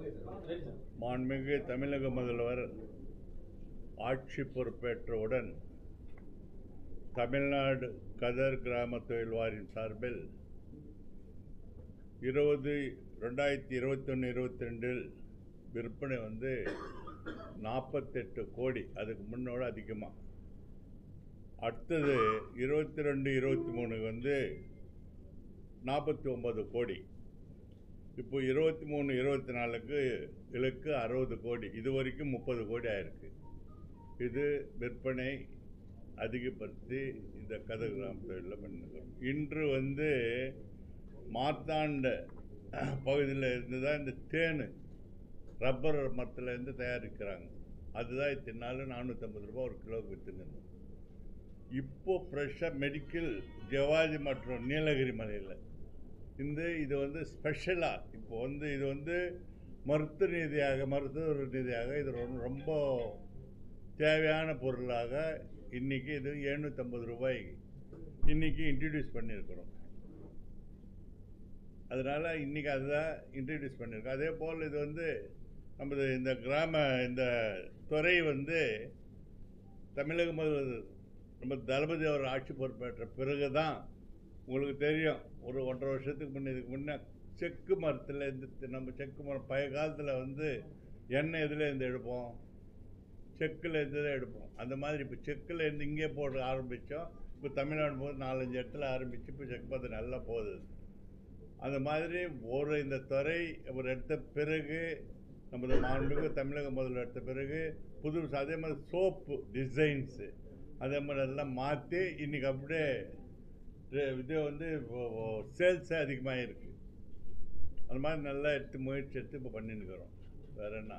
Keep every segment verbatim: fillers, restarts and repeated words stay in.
மாண்புமிகு தமிழக முதல்வர் ஆட்சி பொறுப்பேற்றவுடன் தமிழ்நாடு கதர் கிராம தொழில் வாரியம் சார்பில் இருபது ரெண்டாயிரத்தி இருபத்தி ஒன்று இருபத்தி ரெண்டில் விற்பனை வந்து நாற்பத்தெட்டு கோடி, அதுக்கு முன்னோட அதிகமாக. அடுத்தது இருபத்தி ரெண்டு இருபத்தி மூணுக்கு வந்து நாற்பத்தி ஒம்பது கோடி. இப்போ இருபத்தி மூணு இருபத்தி நாலுக்கு இலக்கு அறுபது கோடி. இது வரைக்கும் முப்பது கோடி ஆயிருக்கு. இது விற்பனை அதிகப்படுத்தி இந்த கதர் கிராம தொழிலில் பண்ணிருக்கோம். இன்று வந்து மார்த்தாண்ட பகுதியில் இருந்து தான் இந்த தேனு ரப்பர் மரத்துலேருந்து தயாரிக்கிறாங்க. அதுதான் இத்தனை நாள் நானூற்றம்பது ரூபா ஒரு கிலோவுக்கு விற்றுன்னு. இப்போ ஃப்ரெஷ்ஷாக மெடிக்கல் ஜவாஜி மற்றும் நீலகிரி மலையில் இந்த இது வந்து ஸ்பெஷலாக இப்போ வந்து இது வந்து மருத்துவ ரீதியாக மருத்துவ ரீதியாக இது ரொம்ப தேவையான பொருளாக இன்றைக்கி இது எழுநூற்றம்பது ரூபாய்க்கு இன்றைக்கி இன்ட்ரடியூஸ் பண்ணியிருக்கிறோம். அதனால் இன்றைக்கி அதுதான் இன்ட்ரடியூஸ் பண்ணியிருக்கோம். அதே போல் இது வந்து நமது இந்த கிராம இந்த துறை வந்து தமிழக முதல்வர் நம்ம தளபதி அவர் ஆட்சி பொறுப்பேற்ற பிறகு தான் உங்களுக்கு தெரியும், ஒரு ஒன்றரை வருஷத்துக்கு முன்னே இதுக்கு முன்னே செக்கு மரத்தில் இருந்து நம்ம செக்கு மரம் பழைய காலத்தில் வந்து எண்ணெய் இதில் இருந்து எடுப்போம், செக்கில் இருந்து தான் எடுப்போம். அந்த மாதிரி இப்போ செக்கில் இருந்து இங்கே போட ஆரம்பித்தோம். இப்போ தமிழ்நாடு போது நாலஞ்சு இடத்துல ஆரம்பித்து இப்போ செக்கு பார்த்து நல்லா போகுது. அந்த மாதிரி ஒரு இந்த துறை ஒரு எடுத்த பிறகு நமது மாண்புமிகு தமிழக முதல்வர் எடுத்த பிறகு புது அதே மாதிரி சோப்பு டிசைன்ஸு அதே மாதிரி எல்லாம் மாற்றி இன்றைக்கி அப்படியே இது வந்து சேல்ஸே அதிகமாக இருக்குது. அந்த மாதிரி நல்லா எடுத்து முயற்சி எடுத்து இப்போ பண்ணிருக்கிறோம். வேற என்ன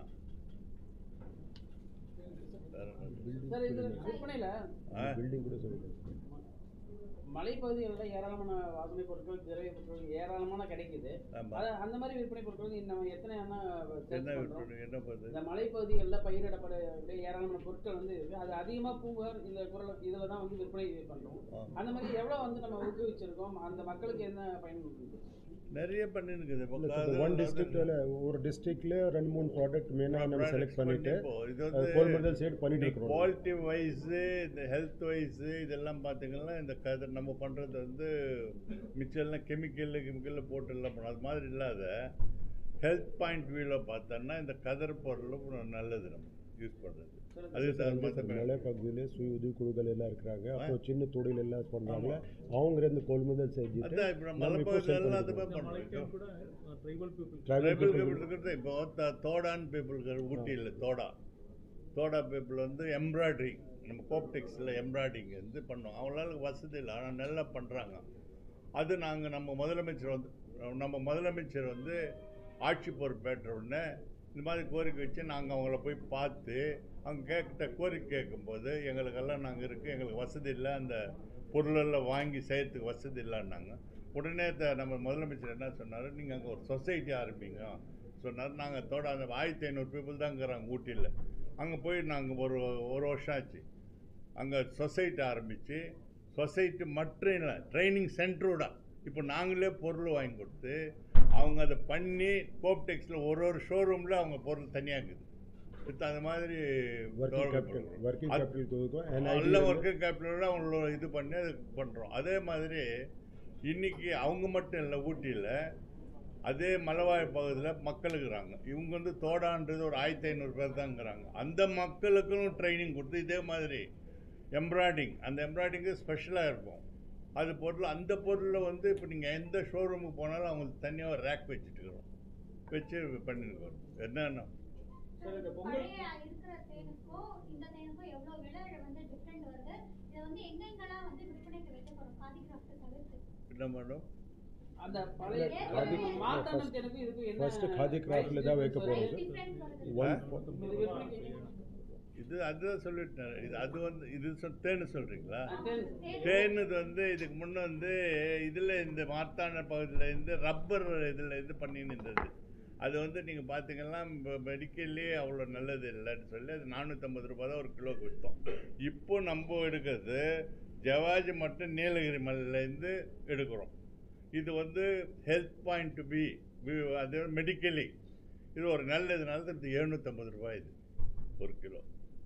மலைப்பகுதிகளில் ஏராளமான வாசனை பொருட்கள் திரவிய பொருட்கள் ஏராளமான கிடைக்குது. அந்த மாதிரி விற்பனை பொருட்கள் நம்ம எத்தனை இந்த மலைப்பகுதிகளில் பயிரிடப்பட ஏராளமான பொருட்கள் வந்து இருக்கு. அது அதிகமாக பூங்கர் இந்த குரல் இதில் தான் வந்து விற்பனை பண்ணுறோம். அந்த மாதிரி எவ்வளோ வந்து நம்ம ஊக்குவிச்சிருக்கோம், அந்த மக்களுக்கு என்ன பயன் நிறைய பண்ணிருக்குது. ஒன் டிஸ்ட்ரிக்ட்ல ஒரு டிஸ்ட்ரிக்ட்ல ரெண்டு மூணு ப்ராடக்ட் மெயினா நம்ம செலக்ட் பண்ணிட்டு இது வந்து கொள்முதல் சைடு பண்ணிட்டு இருக்கோம். குவாலிட்டி வைஸ் இந்த ஹெல்த் வைஸ் இதெல்லாம் பார்த்தீங்கன்னா இந்த கதர் நம்ம பண்ணுறது வந்து மிச்சம்லாம் கெமிக்கல் கெமிக்கலில் போட்டு எல்லாம் பண்ணும். அது மாதிரி இல்லாத ஹெல்த் பாயிண்ட் வியூவில் பார்த்தோன்னா இந்த கதர் பொருளும் நல்லது நம்ம யூஸ் பண்ணுறது. அது மலை பகுதியில் சுய உதவி குழுக்கள் எல்லாம் இருக்கிறாங்க. அப்புறம் சின்ன தொழில் எல்லாம் பண்ணுறாங்க. அவங்க இந்த கொள்முதல் செஞ்சு இப்போ தோடான் பீப்புளுக்கு ஊட்டியில் தோடா தோடா பீப்புள் வந்து எம்ப்ராய்டரி நம்ம கோப்டெக்ஸில் எம்ப்ராய்டிங் வந்து பண்ணோம். அவங்களால வசதி இல்லை, ஆனால் நல்லா பண்ணுறாங்க. அது நாங்கள் நம்ம முதலமைச்சர் வந்து நம்ம முதலமைச்சர் வந்து ஆட்சி பொறுப்பேற்ற உடனே இந்த மாதிரி கோரிக்கை வச்சு நாங்கள் அவங்கள போய் பார்த்து அவங்க கேட்கிட்ட கோரிக்கை கேட்கும்போது எங்களுக்கெல்லாம் நாங்கள் இருக்குது, எங்களுக்கு வசதி இல்லை, அந்த பொருளெல்லாம் வாங்கி செய்யறதுக்கு வசதி இல்லைன்னாங்க. உடனே த நம்ம முதலமைச்சர் என்ன சொன்னார், நீங்கள் அங்கே ஒரு சொசைட்டி ஆரம்பிங்க சொன்னார். நாங்கள் தோட அந்த ஆயிரத்தி ஐநூறு பீப்புள் தான் இருக்கிறாங்க ஊட்டியில். அங்கே போய் நாங்கள் ஒரு ஒரு வருஷம் ஆச்சு. அங்கே சொசைட்டி ஆரம்பித்து சொசைட்டி மற்றும் இல்லை ட்ரைனிங் சென்டரோட இப்போ நாங்களே பொருள் வாங்கி கொடுத்து அவங்க அதை பண்ணி கோப்டெக்ஸில் ஒரு ஒரு ஷோரூமில் அவங்க பொருள் தனியாக இருக்குது. அந்த மாதிரி நல்ல ஒர்க்கிங் கேபிட்டலோட அவங்களோட இது பண்ணி அது பண்ணுறோம். அதே மாதிரி இன்றைக்கி அவங்க மட்டும் இல்லை, ஊட்டியில் அதே மலைவாழ் பகுதியில் மக்கள் இருக்கிறாங்க. இவங்க வந்து தோடான்றது ஒரு ஆயிரத்தி ஐநூறு பேர் தான் இருக்கிறாங்க. அந்த மக்களுக்கும் ட்ரைனிங் கொடுத்து இதே மாதிரி எம்ப்ராய்டிங் அந்த எம்ப்ராய்டிங்கு ஸ்பெஷலாக இருக்கும். அது பொருள் அந்த பொருளில் வந்து இப்போ நீங்கள் எந்த ஷோரூமுக்கு போனாலும் அவங்களுக்கு தனியாக ரேக் வச்சுட்டு இருக்கிறோம், வச்சு பண்ணிருக்கோம். என்னன்னா என்ன மேடம் खादी क्राफ्ट தான் வைக்க போறோம். இது அதுதான் சொல்லிட்டேன். இது அது வந்து இது தேன்னு சொல்கிறீங்களா? தேன் இது வந்து இதுக்கு முன்னே வந்து இதில் இந்த மார்த்தாண்ட பகுதியில் இருந்து ரப்பர் இதில் இது பண்ணின்னு இருந்தது. அது வந்து நீங்கள் பார்த்தீங்கன்னா மெடிக்கல்லே அவ்வளோ நல்லது இல்லைன்னு சொல்லி அது நானூற்றம்பது ரூபா தான் ஒரு கிலோக்கு விற்றோம். இப்போ நம்ம எடுக்கிறது ஜவாஜி மட்டும் நீலகிரி மலையிலேருந்து எடுக்கிறோம். இது வந்து ஹெல்த் பாயிண்ட் டு பி அது மெடிக்கலி இது ஒரு நல்ல இதனால இது எழுநூற்றம்பது ரூபாய் இது ஒரு கிலோ.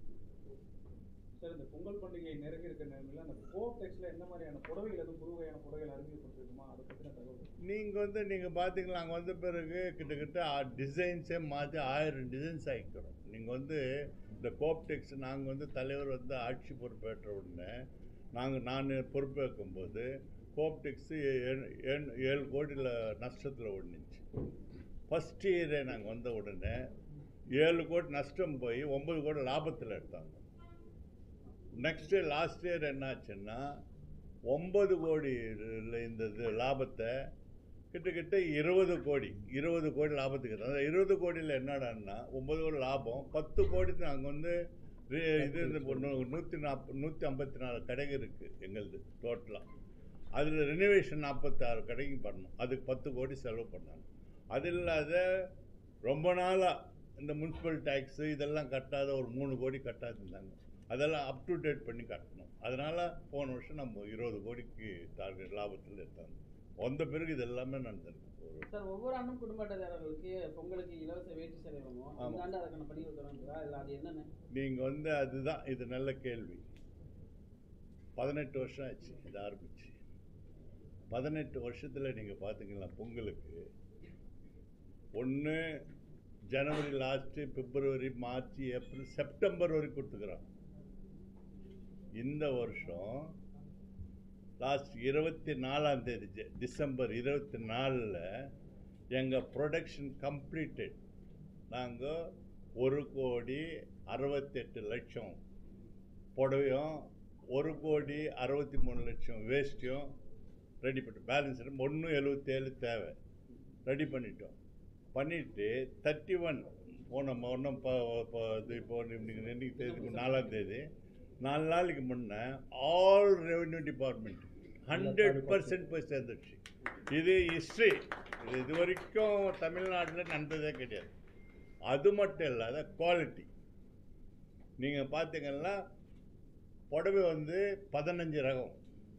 சார், இந்த பொங்கல் பண்டிகை நெருங்கி இருக்கிற நேரத்தில் அந்த கோஆப்டெக்ஸில் என்ன மாதிரியான புடவைகள் எதுவும் புது வகையான புடவைகள் அறிமுகப்படுத்திருக்குமா, அதை பற்றின தகவல்? நீங்கள் வந்து நீங்கள் பார்த்தீங்களா, அங்கே வந்த பிறகு கிட்டத்தட்ட டிசைன்ஸே மாற்றி ஆயிரம் டிசைன்ஸ் ஆகிக்கிறோம். நீங்கள் வந்து இந்த கோஆப்டெக்ஸ் நாங்கள் வந்து தலைவர் வந்து ஆட்சி பொறுப்பேற்ற உடனே நாங்கள் நான் பொறுப்பேற்கும்போது கோஆப்டெக்ஸு ஏழு கோடியில் நஷ்டத்தில் ஓடிச்சு. ஃபஸ்ட் இயரே நாங்கள் வந்த உடனே ஏழு கோடி நஷ்டம் போய் ஒம்பது கோடி லாபத்தில் எடுத்தாங்க. நெக்ஸ்ட் இயர் லாஸ்ட் இயர் என்னாச்சுன்னா ஒம்பது கோடி இந்த இது லாபத்தை கிட்டத்தட்ட இருபது கோடி இருபது கோடி லாபத்துக்கு அந்த இருபது கோடியில் என்னடான்னா ஒம்பது கோடி லாபம், பத்து கோடி நாங்கள் வந்து இது நூற்றி நாற்பது நூற்றி ஐம்பத்தி நாலு கடைகள் இருக்குது எங்களுது டோட்டலாக. அதில் ரெனோவேஷன் நாற்பத்தாறு கடைக்கு பண்ணோம், அதுக்கு பத்து கோடி செலவு பண்ணாங்க. அது இல்லாத ரொம்ப நாளாக இந்த முனிசிபல் டேக்ஸு இதெல்லாம் கட்டாத ஒரு மூணு கோடி கட்டாது இருந்தாங்க, அதெல்லாம் அப் டு டேட் பண்ணி கட்டணும். அதனால் போன வருஷம் நம்ம இருபது கோடிக்கு டார்கெட் லாபத்தில் எடுத்தாங்க. வந்த பிறகு இது எல்லாமே நடந்திருக்கு. சார், ஒவ்வொரு ஆண்டும் குடும்ப அட்டைதாரர்களுக்கு பொங்கலுக்கு இலவச வேட்டி சேலை வாங்குவோம். இந்த ஆண்டு அதுக்கான பணிகள் தொடங்குதா இல்லை அது என்னென்ன? நீங்கள் வந்து அதுதான் இது நல்ல கேள்வி. பதினெட்டு வருஷம் ஆச்சு இது ஆரம்பிச்சு. பதினெட்டு வருஷத்தில் நீங்கள் பார்த்தீங்களா பொங்கலுக்கு ஒன்று ஜனவரி லாஸ்ட்டு, பிப்ரவரி, மார்ச், ஏப்ரல், செப்டம்பர் வரைக்கும் கொடுத்துக்கிறான். இந்த வருஷம் லாஸ்ட் இருபத்தி நாலாம் தேதி டிசம்பர் இருபத்தி நாலில் எங்கள் ப்ரொடக்ஷன் கம்ப்ளீட்டட். நாங்கள் ஒரு கோடி அறுபத்தெட்டு லட்சம் புடவையும் ஒரு கோடி அறுபத்தி மூணு லட்சம் வேஸ்ட்டையும் ரெடி பண்ணிட்டோம். பேலன்ஸ் ஒன்று எழுபத்தேழு தேவை ரெடி பண்ணிட்டோம். பண்ணிவிட்டு தேர்ட்டி ஒன் போன ஒன்றும் இப்போ இப்போ இன்னைக்கு இன்னைக்கு தேதி நாலாம் தேதி நாலு நாளைக்கு முன்னே all revenue department hundred percent போய் சேர்ந்துடுச்சு. இது ஹிஸ்ட்ரி, இது இது வரைக்கும் தமிழ்நாட்டில் நடந்ததே கிடையாது. அது மட்டும் இல்லாத குவாலிட்டி நீங்கள் பார்த்தீங்கன்னா புடவை வந்து பதினஞ்சு ரகம்,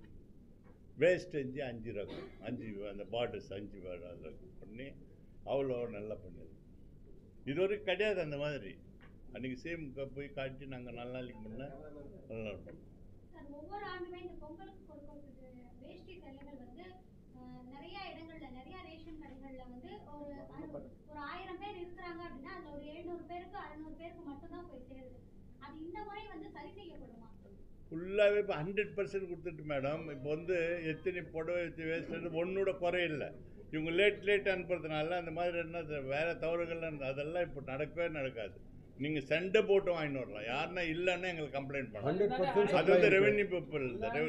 வேஸ்டேஜ் அஞ்சு ரகம், அஞ்சு அந்த பார்டர்ஸ் அஞ்சு ரகம் பண்ணி அவ்வளோ நல்லா பண்ணுது. இது வரைக்கும் கிடையாது அந்த மாதிரி. அன்றைக்கி சேமுக்கு போய் காட்டி நாங்கள் நல்ல நாளைக்கு முன்னே நல்லா இருப்போம். ஒவ்வொரு ஆண்டுமே இந்த பொங்கலுக்கு கொடுக்கறதுக்கு வேஷ்டி சேலைகள் வந்து நிறைய இடங்கள்ல நிறைய ரேஷன் கடைகள்ல வந்து ஒரு ஒரு ஆயிரம் பேர் இருக்கிறாங்க அப்படின்னா அதுல ஒரு எழுநூறு பேருக்கு அறுநூறு பேருக்கு மட்டும்தான் போய் சேருது. அது இந்த முறை வந்து சரி செய்யப்படுமா? ஃபுல்லாகவே இப்போ ஹண்ட்ரட் பர்சன்ட் கொடுத்துட்டு மேடம். இப்போ வந்து எத்தனை புடவை வேஸ்ட் ஒன்னோட குறையில்லை. இவங்க லேட் லேட் அனுப்புறதுனால அந்த மாதிரி என்ன வேறு தவறுகள் அதெல்லாம் இப்போ நடக்கவே நடக்காது. நீங்கள் சண்டை போட்டு வாங்கிட்டு வரலாம், யாருன்னா இல்லைன்னா எங்களுக்கு கம்ப்ளைண்ட் பண்ணலாம். அது வந்து ரெவென்யூ பீப்புள்.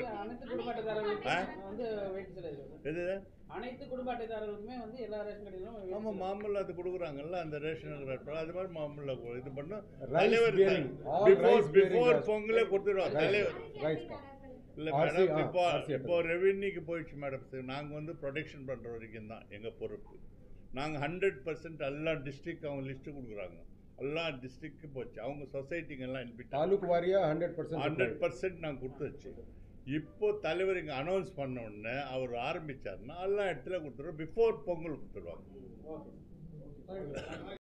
எது அனைத்து குடும்ப அட்டைதாரர்களுக்குமே வந்து எல்லா ரேஷன் கடையிலும் ஆமாம் மாமூல் அது கொடுக்குறாங்கல்ல, அந்த ரேஷன் அது மாதிரி மாமூலில் இது பண்ணோம். தலைவர் பிஃபோர் பிஃபோர் பொங்கலே கொடுத்துருவோம் தலைவர். இல்லை மேடம், இப்போ இப்போ ரெவென்யூக்கு போயிடுச்சு மேடம். நாங்கள் வந்து ப்ரொடெக்ஷன் பண்ணுற வரைக்கும் தான் எங்கள் பொறுப்பு. நாங்கள் ஹண்ட்ரட் பர்சன்ட் எல்லா டிஸ்ட்ரிக்ட் அவங்க லிஸ்ட்டு கொடுக்குறாங்க, எல்லா டிஸ்ட்ரிக்ட்டு போச்சு. அவங்க சொசைட்டிங்கெல்லாம் இன்பிட்டு தாலுக்கு வாரியாக ஹண்ட்ரட் பர்சன்ட் ஹண்ட்ரட் பர்சன்ட் நாங்கள் கொடுத்துருச்சு. இப்போ தலைவர் இங்கே அனௌன்ஸ் பண்ண உடனே அவர் ஆரம்பித்தார்னா எல்லா இடத்துல கொடுத்துருவோம். பிஃபோர் பொங்கல் கொடுத்துருவாங்க.